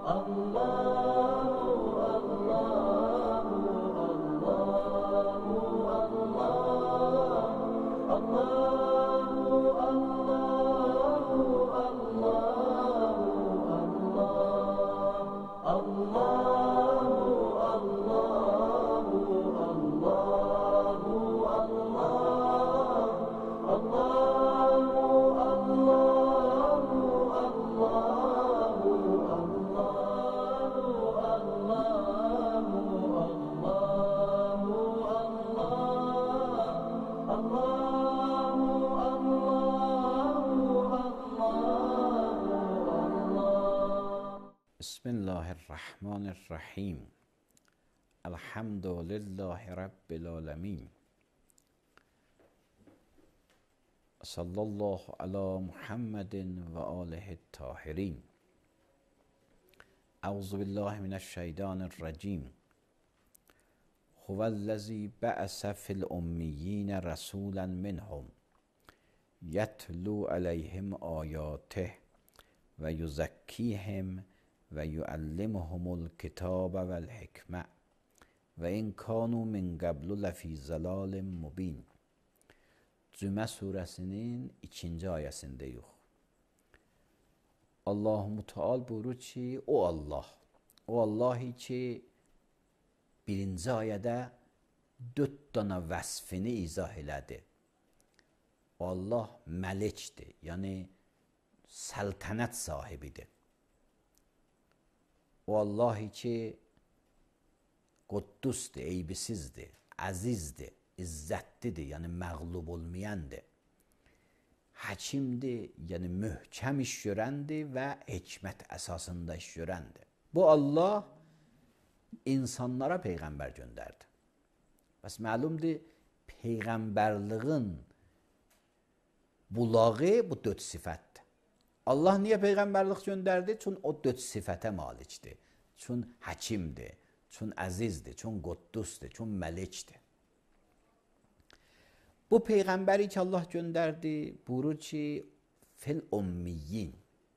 بسم الله الرحمن الرحیم. الحمد لله رب العالمین. صلی الله علی محمد و آله الطاهرین. اعوذ بالله من الشیطان الرجیم. هو الذی بعث فی الامیین رسولا منهم یتلو علیهم آیاته و یزکیهم و یعلمهم الکتاب و الحکمه و این کانوا من قبل لفی ضلال مبین. Cümə surəsinin 2-ci ayəsindəyik. Allah-u Teala buyurur ki, o Allah ki, 1-ci ayədə 4 dənə vəsfini izah elədi. O Allah məlikdir, yəni səltənət sahibidir. O Allah ki, Quddusdur, eybisizdir, əzizdir, izzətlidir, yəni məğlub olmayandır. Həkimdir, yəni möhkəm iş görəndir və hikmət əsasında iş görəndir. Bu Allah insanlara peyğəmbər göndərdi. Bəs məlumdur, peyğəmbərliğin bulağı bu 4 sifətdir. Allah niyə peyğəmbərlik göndərdi? Çünki o 4 sifətə malikdir. Çünki həkimdir, çünki əzizdir, çünki Quddusdur, çünki məlikdir. Bu peyğəmbəri ki Allah göndərdi, buyurur ki, fil ummiyyin,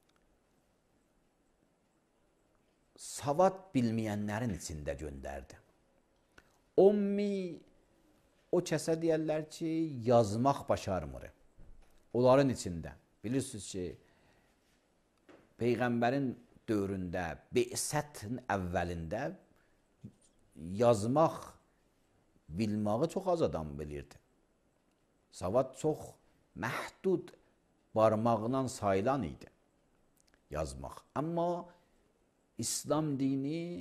savad bilməyənlərin içində göndərdi. Ummi, o kəsə deyərlər ki, yazmaq başarmır. Onların içində. Bilirsiniz ki, peyğəmbərin dövründə, Be'sətin əvvəlində yazmaq, bilməyi çox az adam bilirdi. Savad çox məhdud barmağla sayılan idi yazmaq. Amma İslam dini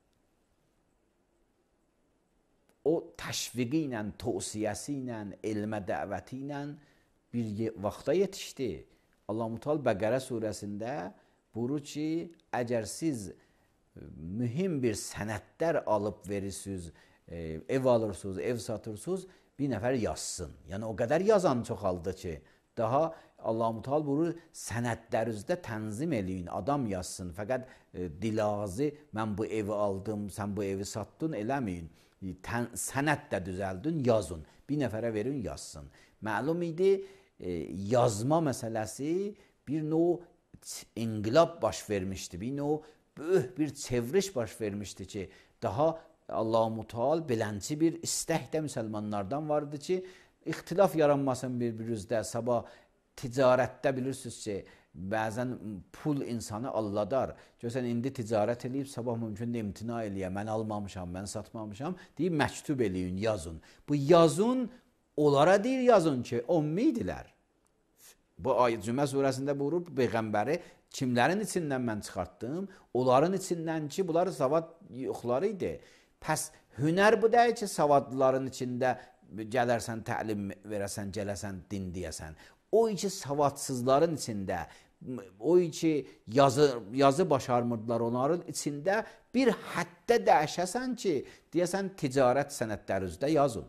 o təşviqi ilə, tövsiyəsi ilə, elmə dəvəti ilə bir vaxta yetişdi. Allah-u Teala Bəqərə surəsində buyurur ki, əgər siz mühim bir sənədlər alıb verirsiniz, ev alırsınız, ev satırsınız, bir nəfər yazsın. Yəni o qədər yazan çoxaldı ki, daha Allah-u Teala buyurur, sənədlərinizdə tənzim eləyin, adam yazsın. Fəqət dilazı, mən bu evi aldım, sən bu evi satdın, eləməyin. Sənəd də düzəldin, yazın. Bir nəfərə verin, yazsın. Məlum idi, yazma məsələsi bir növ inqilab baş vermişdi, bir növ böyük bir çevriş baş vermişdi ki, daha Allah-u Teala belənci bir istək də müsəlmanlardan vardı ki, ixtilaf yaranmasın bir-birinizdə. Sabah ticarətdə bilirsiniz ki, bəzən pul insanı alladar. Görsən, indi ticarət eləyib, sabah mümkün də imtina eləyə, mən almamışam, mən satmamışam, deyib, məktub eləyin, yazın. Bu yazın, onlara deyir yazın ki, ummidirlər. Bu Cümə surəsində buyurur, peyğəmbəri kimlərin içindən mən çıxartdım? Onların içindən ki, bunlar savad yoxları idi. Pəs hünər bu deyil ki, savadlıların içində gələrsən, təlim verəsən, gələsən, din deyəsən. O ki, savadsızların içində, o ki, yazı başarmırdılar onların içində bir həddə dəyişəsən ki, deyəsən, ticarət sənədlərinizdə yazın.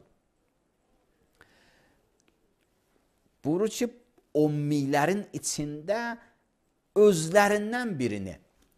Buyurur ki, ummilərin içində özlərindən birini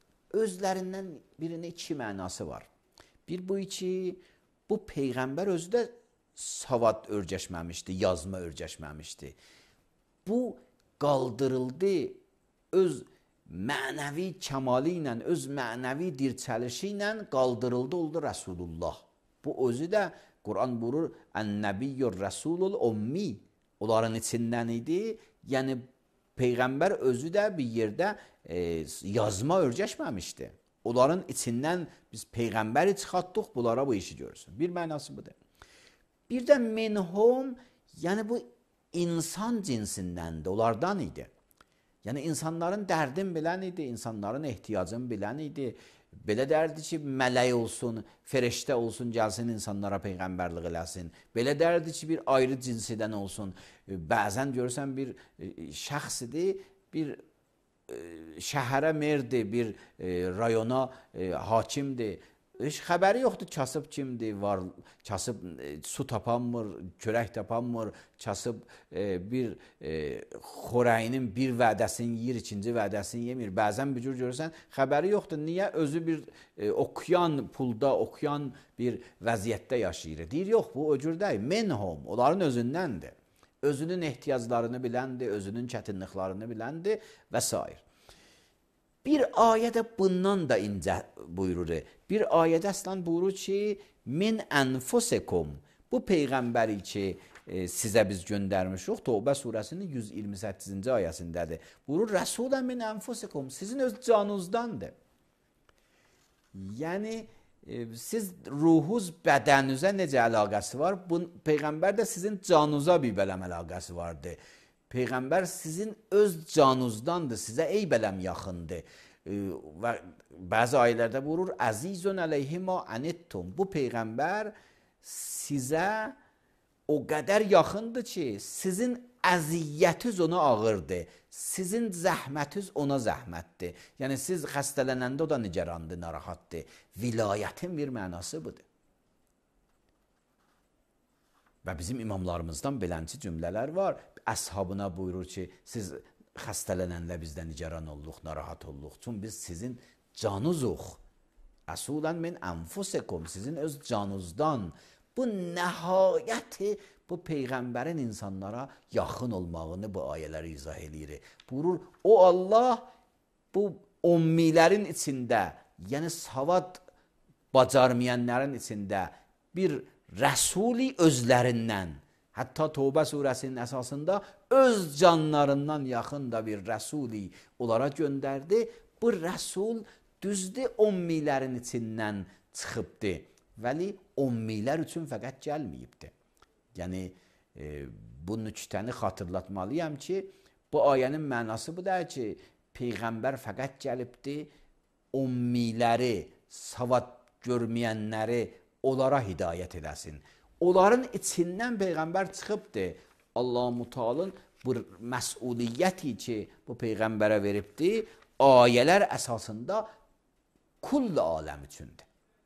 iki mənası var. Bir bu ki, bu peyğəmbər özü də savad örgəşməmişdi, yazma örgəşməmişdi. Bu qaldırıldı, öz mənəvi kəmalı ilə, öz mənəvi dirçəlişi ilə qaldırıldı, oldu Rəsulullah. Bu özü də Quran buyurur, Ən-Nəbiyyur Rəsulul Ummi. Onların içindən idi. Yəni Peyğəmbər özü də bir yerdə yazma öyrəşməmişdi. Onların içindən biz Peyğəmbəri çıxartdıq, bunlara bu işi görsün. Bir mənası budur. Bir də minhum, yəni bu insan cinsindəndir, onlardan idi. Yəni insanların dərdin bilən idi, insanların ehtiyacını bilən idi. Belə dərdi ki, mələk olsun, feriştə olsun, gəlsin insanlara peyğəmbərlik eləsin. Belə dərdi ki, bir ayrı cinsidən olsun. Bəzən görürsən bir şəxsidir, bir şəhərə merdir, bir rayona hakimdir. Heç xəbəri yoxdur kasıb kimdir, var kasıb su tapanmır, çörək tapanmır, kasıb bir xörəyinin bir vədəsini yeyir, ikinci vədəsini yemir. Bəzən bir cür görürsən, xəbəri yoxdur. Niyə? Özü bir oxuyan pulda, oxuyan bir vəziyyətdə yaşayır. Deyir, yox, bu o cür deyil. Menhum, onların özündəndir. Özünün ehtiyaclarını biləndir, özünün çətinliklərini biləndir və s. Bir ayədə bundan da incə buyurur. Bir ayədə əslən buyurur ki, min ənfusikum. Bu Peyğəmbəri ki, sizə biz göndərmişik, Tövbə surəsinin 128-ci ayəsindədir. Buyurur, Rəsulən min ənfusikum. Sizin öz canınızdandır. Yəni, siz ruhuz bədəninizə necə əlaqəsi var? Bu Peyğəmbər də sizin canınıza bir bələm əlaqəsi vardır. Peyğəmbər sizin öz canınızdandır, sizə ey bələm yaxındır. Və bəzi ayələrdə buyurur, əzizun əleyhi ma anittum. Bu Peyğəmbər sizə o qədər yaxındır ki, sizin əziyyətiz ona ağırdır, sizin zəhmətiniz ona zəhmətdir. Yəni siz xəstələnəndə o da nigarandır, narahatdır. Vilayətin bir mənası budur. Və bizim imamlarımızdan belənçi cümlələr var. Əshabına buyurur ki, siz xəstələnəndə bizdən nigaran olduq, narahat olduq. Çünki biz sizin canınızıq. Əsulən min ənfusikum, sizin öz canınızdan. Bu nəhayəti, bu Peyğəmbərin insanlara yaxın olmağını bu ayələri izah edir. Buyurur, o Allah bu ummilərin içində, yəni savad bacarmayanların içində bir Rəsuli özlərindən, hətta Tövbə surəsinin əsasında öz canlarından yaxın da bir Rəsuli onlara göndərdi. Bu Rəsul düzdür ummilərin içindən çıxıbdır. Vəli ummilər üçün fəqət gəlməyibdir. Yəni, bu nüktəni xatırlatmalıyam ki, bu ayənin mənası bu da ki, Peyğəmbər fəqət gəlibdir, ummiləri, savad görməyənləri onlara hidayət edəsin. Onların içindən Peyğəmbər çıxıbdır. Allah-u Teala'nın bu məsuliyyəti ki, bu Peyğəmbərə veribdir, ayələr əsasında kull aləm üçündür.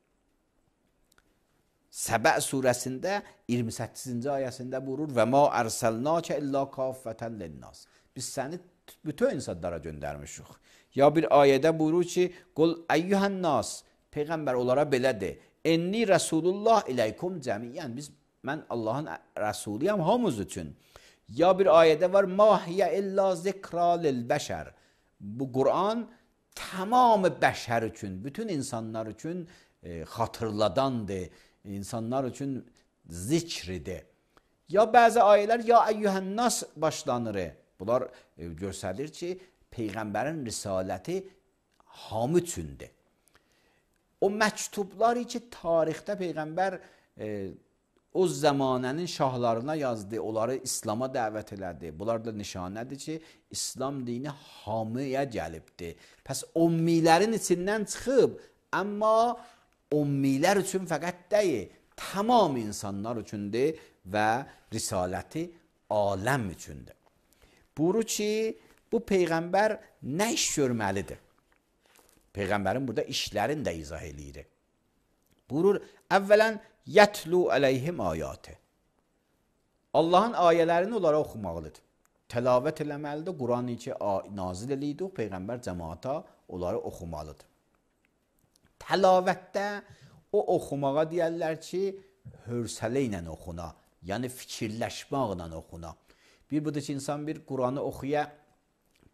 Səbə surəsində 28-ci ayəsində buyurur və ma ərsəlnəkə illə kaffətən linnas. Biz səni bütün insanlara göndərmişik. Ya bir ayədə buyurur ki, qul əyyuhən nas, Peyğəmbər onlara belədir. Enni Rəsulullah iləykum cəmiyyən. Mən Allahın Rəsuliyəm hamımız üçün. Ya bir ayədə var, ma hiyə illa zikra lil bəşər. Bu Quran tamamı bəşər üçün, bütün insanlar üçün xatırladandır. İnsanlar üçün zikridir. Ya bəzi ayələr ya əyyuhən nas başlanır. Bunlar göstərir ki, Peyğəmbərin risaləti hamı üçündür. O məktubları ki, tarixdə Peyğəmbər o zamanənin şahlarına yazdı, onları İslama dəvət elədi. Bunlar da nişanədir ki, İslam dini hamıya gəlibdir. Pəs ummilərin içindən çıxıb, amma ummilər üçün fəqət deyil, tamam insanlar üçündür və risaləti aləm üçündür. Buyurur ki, bu Peyğəmbər nə iş görməlidir? Peyğəmbərin burada işlərini də izah eləyir. Buyurur, əvvələn yətlu əleyhim ayatı. Allahın ayələrini onlara oxumaqlıdır. Təlavət eləməlidir. Quran-ı ki, nazil eləydi, Peyğəmbər cəmaata onları oxumalıdır. Təlavətdə o oxumağa deyərlər ki, hörsələ ilə oxuna, yəni fikirləşməklə oxuna. Bir budur ki, insan bir Quranı oxuya,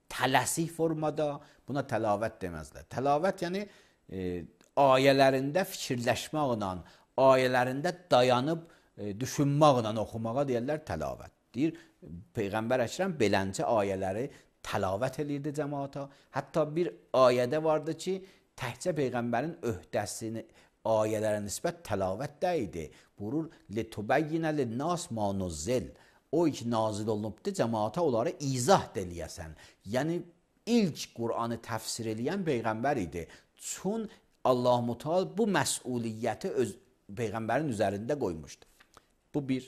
tələsik formada buna təlavət deməzlər. Təlavət yəni ayələrində fikirləşməklə, ayələrində dayanıb düşünməklə oxumağa deyirlər təlavət. Deyir Peyğəmbər Əkrəm beləncə ayələri təlavət edirdi cəmaata. Hətta bir ayədə vardı ki, təkcə Peyğəmbərin öhdəsini ayələrə nisbət təlavət də idi. Buyurur: "Litubəyyinə linnas ma nuzzil." O ki nazil olunubdu, cəmaata onları izah eləyəsən. Yəni ilk Qur'anı təfsir eləyən Peyğəmbər idi. Çün Allah-u Teala bu məsuliyyəti öz Peyğəmbərin üzərində qoymuşdu. Bu bir.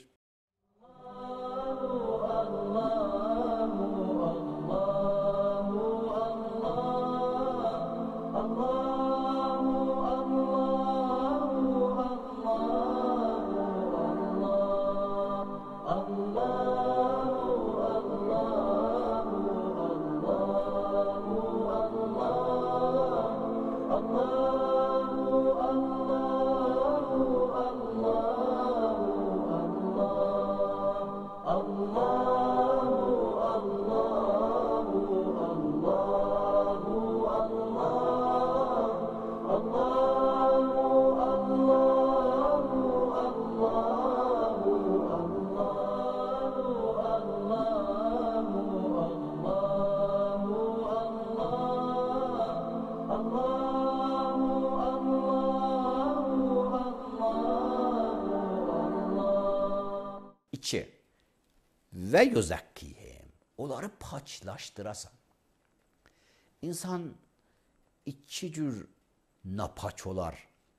Və yüzəkkihim, onları paçlaşdırasan. İnsan iki cür napaç olar.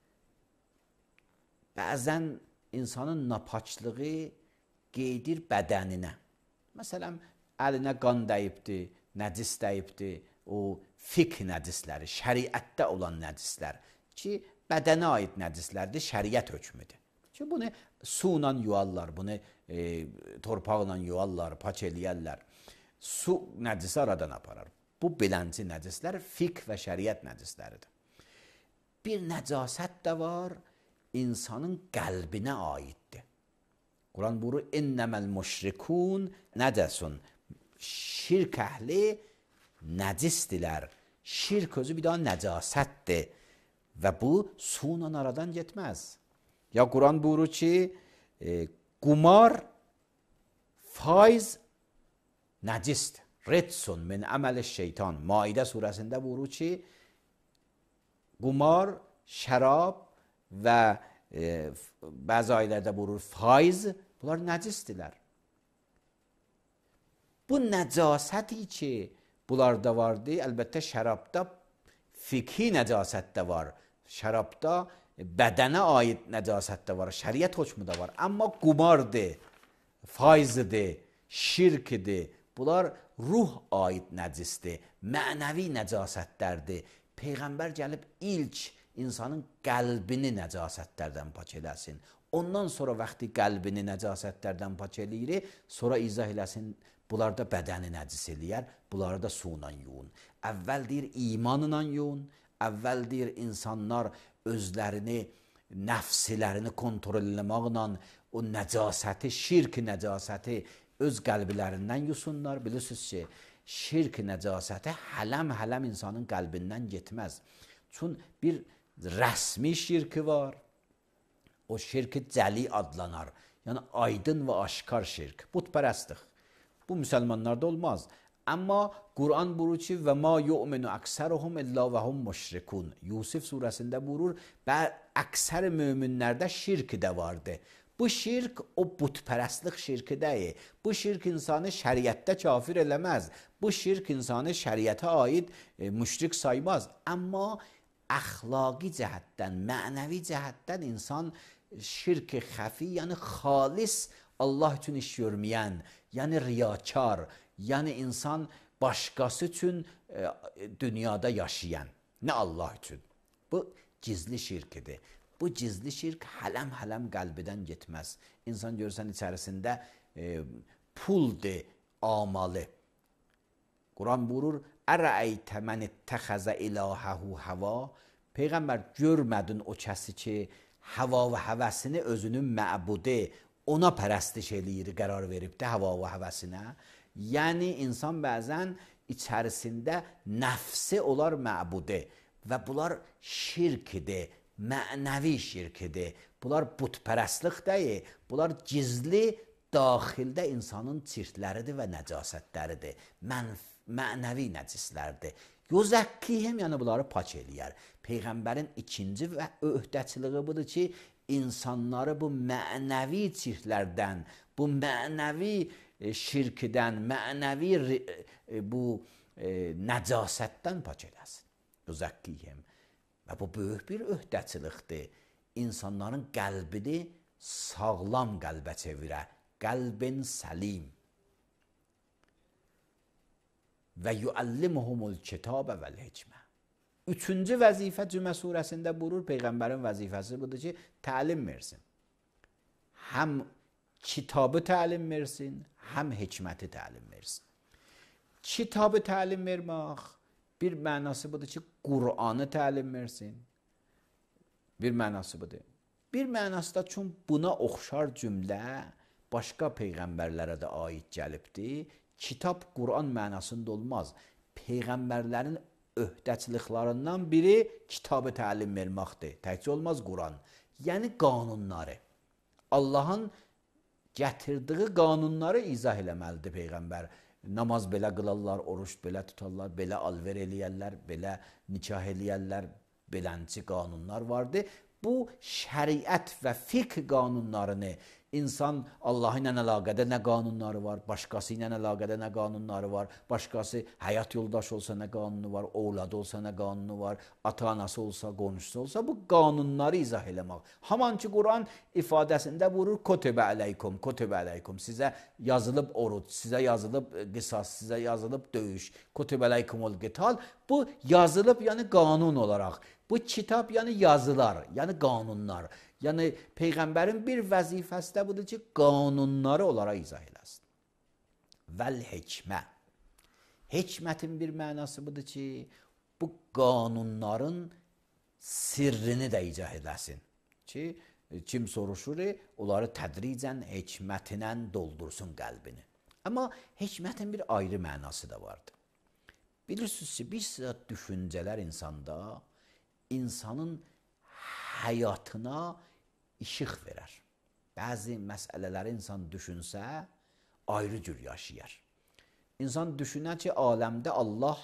Bəzən insanın napaçlığı qeydir bədəninə. Məsələn, əlinə qan dəyibdir, nəcis dəyibdir, o fiqh nəcisləri, şəriətdə olan nəcislər ki, bədənə aid nəcislərdir, şəriət hökmüdür. Ki, bunu suyla yuvarlar, bunu torpaqla yuvarlar, paç eləyərlər. Su nəcisi aradan aparar. Bu belənci nəcislər fiqh və şəriət nəcisləridir. Bir nəcasət də var, insanın qəlbinə aiddir. Quran buyurur: "İnnəməl müşrikun nəcəsun." Şirk əhli nəcisdilər. Şirk özü bir daha nəcasətdir və bu suyla aradan getməz. Ya Quran buyurur ki, qumar, faiz nəcisdir. Retsun min əməl şeytan. Maidə surəsində buyurur ki, qumar, şərab və bəzi ayələrdə buyurur faiz, bunlar nəcisdirlər. Bu nəcasəti ki, bunlarda vardı, əlbəttə şərabda fiqhi nəcasət də var. Şərabda bədənə aid nəcasət də var, şəriət hökmü də var. Amma qumardır, faizdir, şirkdir. Bunlar ruh aid nəcisdir, mənəvi nəcasətlərdir. Peyğəmbər gəlib ilk insanın qəlbini nəcasətlərdən paç eləsin. Ondan sonra vaxtı qəlbini nəcasətlərdən paç eləyir, sonra izah eləsin, bunlar da bədəni nəcis eləyər, bunları da suyla yuyun. Əvvəl deyir imanla yuyun, əvvəl deyir insanlar özlərini, nəfsilərini kontrol eləməklə o nəcasəti, şirk nəcasəti öz qəlblərindən yusunlar. Bilirsiniz ki, şirk nəcasəti hələm-hələm insanın qəlbindən getməz. Çünki bir rəsmi şirki var, o şirki cəli adlanar. Yəni aydın və aşkar şirk, putpərəstlik. Bu müsəlmanlarda olmaz. Amma Quran buyurur ki, və ma yu'minu əksəruhum illa və hum müşrikun. Yusuf surəsində buyurur, və əksər möminlərdə şirk də vardı. Bu şirk o putpərəstlik şirki deyil. Bu şirk insanı şəriətdə kafir eləməz. Bu şirk insanı şəriətə aid müşrik saymaz. Amma əxlaqi cəhətdən, mənəvi cəhətdən insan şirk xəfi, yəni xalis Allah üçün iş görməyən, yəni riyakar, yəni insan başqası üçün dünyada yaşayan, nə Allah üçün. Bu gizli şirkidir. Bu gizli şirk hələm-hələm qəlbidən getməz. İnsan görürsən içərisində puldur, amalı. Quran buyurur, ərəytə mən ittəxəzə ilahəhu həva. Peyğəmbər, görmədin o kəsi ki, həva və həvəsini özünün məbudi, ona pərəstiş eləyir, qərar veribdir həva və həvəsinə. Yəni, insan bəzən içərisində nəfsi olar məbudə və bunlar şirkdir, mənəvi şirkdir. Bunlar butpərəstlik deyil, bunlar gizli daxildə insanın çirkləridir və nəcasətləridir, mənəvi nəcislərdir. Yuzakkihim, yəni bunları pak eləyər. Peyğəmbərin ikinci və öhdəçiliyi budur ki, insanları bu mənəvi çirklərdən, bu mənəvi şirkdən, mənəvi bu nəcasətdən pak eləsin. Yuzakkihim. Və bu böyük bir öhdəçilikdir. İnsanların qəlbini sağlam qəlbə çevirə, qəlbin səlim. Və yuallimuhumul kitabə vəl hikmə. Üçüncü vəzifə Cümə surəsində buyurur, Peyğəmbərin vəzifəsi budur ki, təlim versin. Həm kitabı təlim versin, həm hikməti təlim versin. Kitabı təlim vermək bir mənası budur ki, Qur'anı təlim versin. Bir mənası budur. Bir mənası da çünki buna oxşar cümlə başqa peyğəmbərlərə də aid gəlibdir. Kitab Qur'an mənasında olmaz. Peyğəmbərlərin öhdəçiliklərindən biri kitabı təlim verməkdir. Təkcə olmaz Qur'an. Yəni qanunları. Allahın gətirdiyi qanunları izah eləməlidir Peyğəmbər. Namaz belə qılarlar, oruç belə tutarlar, belə alver eləyərlər, belə nikah eləyərlər, belənci qanunlar vardır. Bu şəriət və fiqh qanunlarını insan Allah ilə əlaqədə nə qanunları var, başqası ilə əlaqədə nə qanunları var, başqası həyat yoldaşı olsa nə qanunu var, oğladı olsa nə qanunu var, ata-anası olsa, qonşusu olsa bu qanunları izah eləmək. Haman ki Quran ifadəsində buyurur, kotibə əleykum, sizə yazılıb oruc, sizə yazılıb qisas, sizə yazılıb döyüş, kotibə əleykumul qital. Bu yazılıb, yəni qanun olaraq. Bu kitab, yəni yazılar, yəni qanunlar. Yəni Peyğəmbərin bir vəzifəsi də budur ki, qanunları onlara izah eləsin. Vəl hikmə. Hikmətin bir mənası budur ki, bu qanunların sirrini də izah eləsin. Ki, kim soruşur, onları tədricən hikmətinə doldursun qəlbini. Amma hikmətin bir ayrı mənası da vardır. Bilirsiniz ki, bir sıra düşüncələr insanda, insanın həyatına işıq verər. Bəzi məsələləri insan düşünsə, ayrı cür yaşayar. İnsan düşünər ki, aləmdə Allah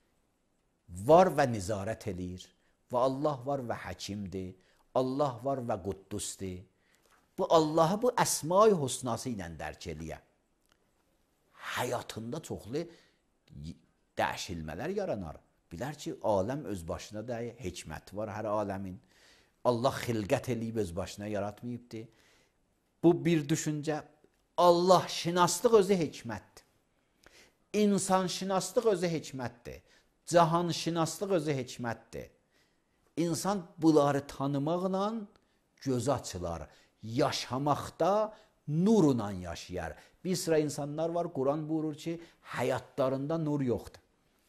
var və nizarət eləyir. Və Allah var və həkimdir. Allah var və quddusdur. Bu Allahı bu əsma-i husnası ilə dərk eləyə. Həyatında çoxlu dəyişilmələr yaranar. Bilər ki, aləm öz başına da hikmət var hər aləmin. Allah xilqət eləyib öz başına yaratmayıbdır. Bu bir düşüncə. Allah şinaslıq özü hikmətdir. İnsan şinaslıq özü hikmətdir. Cahan şinaslıq özü hikmətdir. İnsan bunları tanımaqla göz açılar. Yaşamaqda nurla yaşayar. Bir sıra insanlar var, Quran buyurur ki, həyatlarında nur yoxdur.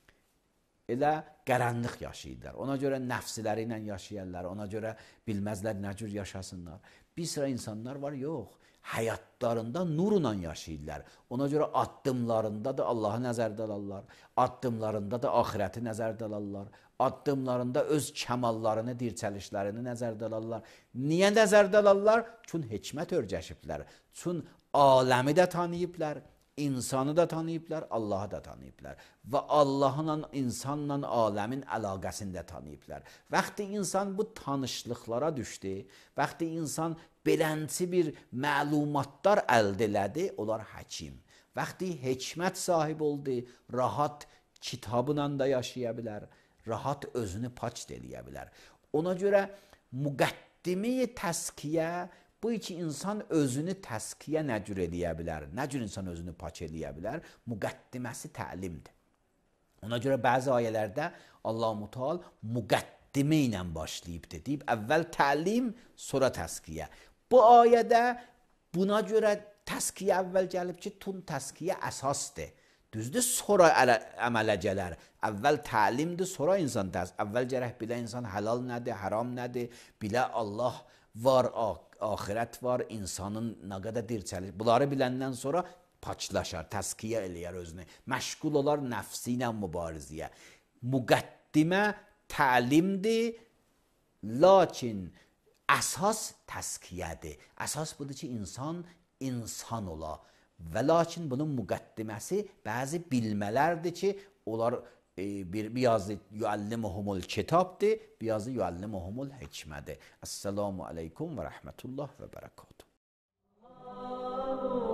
Elə qaranlıq yaşayırlar. Ona görə nəfsləri ilə yaşayırlar. Ona görə bilməzlər nə cür yaşasınlar. Bir sıra insanlar var, yox. Həyatlarında nurla yaşayırlar. Ona görə addımlarında da Allahı nəzərdə alırlar. Addımlarında da axirəti nəzərdə alırlar. Addımlarında öz kəmallarını, dirçəlişlərini nəzərdə alırlar. Niyə nəzərdə alırlar? Çünki hikmət örgəşiblər. Çünki aləmi də tanıyıblar. İnsanı da tanıyıblar, Allahı da tanıyıblar. Və Allahla, insanla aləmin əlaqəsini də tanıyıblar. Vaxtı insan bu tanışlıqlara düşdü, vaxtı insan belənçi bir məlumatlar əldə elədi, onlar həkim. Vaxtı hikmət sahib oldu, rahat kitabla da yaşaya bilər, rahat özünü paç eləyə bilər. Ona görə müqəddimi təskiyə, bu iki insan özünü təskiyə nə cür eləyə bilər, nə cür insan özünü paç eləyə bilər, müqəddiməsi təlimdir. Ona görə bəzi ayələrdə Allah-u Teala müqəddimə ilə başlayıbdır, deyib, əvvəl təlim, sonra təskiyə. Bu ayədə buna görə təskiyə əvvəl gəlib ki, tun təskiyə əsasdır. Düzdür, sonra əmələ gələr. Əvvəl təlimdir, sonra insan əvvəl gərək bilə insan halal nədir, haram nədir, bilə Allah var, axirət var, insanın nə qədər dirçəlir. Bunları biləndən sonra paçlaşar, təskiyə eləyər özünü. Məşğul olar nəfsi ilə mübarizəyə. Müqəddimə təlimdir, lakin əsas təskiyədir. Əsas budur ki, insan ola. Və lakin bunun müqəddiməsi bəzi bilmələrdir ki, onlar birazı yuallimuhumul kitabdır, birazı yuallimuhumul hikmədir. Esselamu aleykum və rəhmətullah və bərəkatuhu.